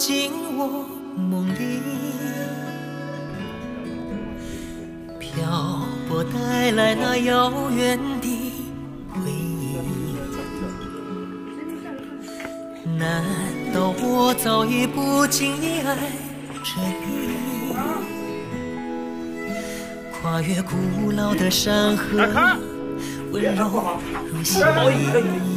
进我梦里，漂泊带来那遥远的回忆。难道我早已不经意爱着你？跨越古老的山河，温柔如洗衣。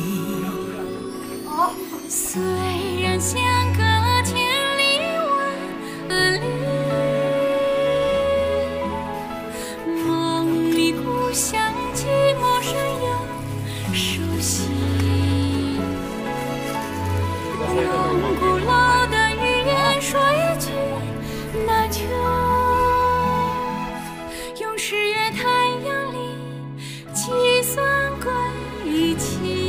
虽然相隔千里万里，梦里故乡既陌生又熟悉。用古老的语言说一句，那就用十月太阳里计算归期。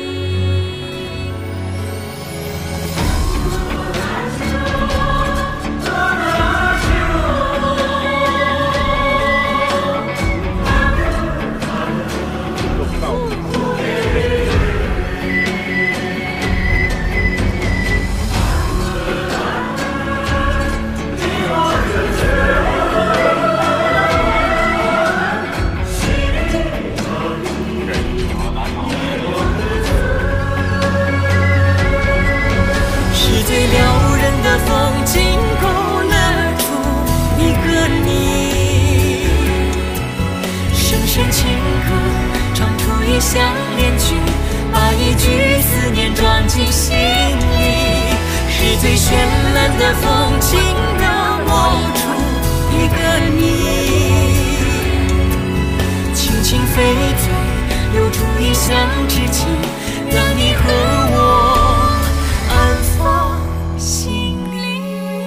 相恋曲，把一句思念装进心里，是最绚烂的风景描摹出一个你，轻轻飞醉，留住一厢之情，让你和我安放心里。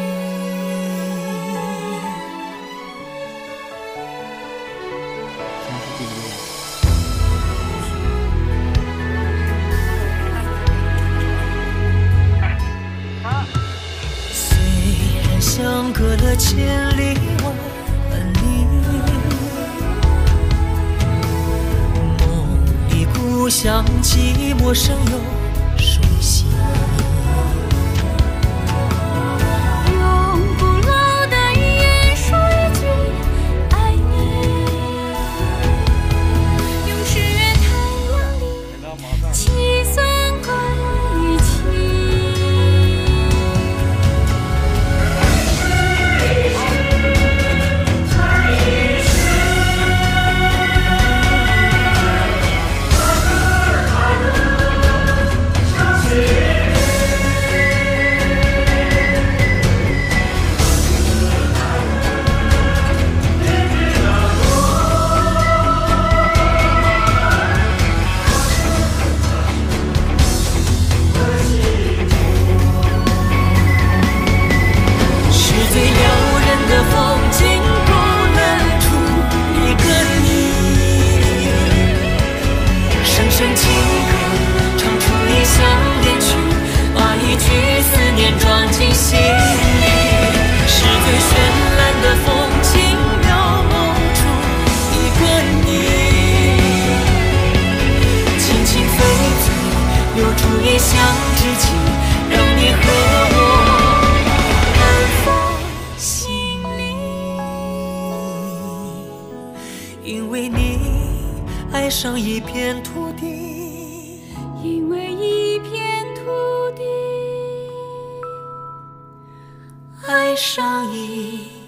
相隔了千里万里，梦里故乡既陌生又熟悉。用古老的语言说一句爱你，用十月太阳里计算归期。装进心里，是最绚烂的风景描摹出一个你，轻轻飞醉，留住一厢之情，让你和我安放心里。因为你爱上一片土地，因为一片土地爱上一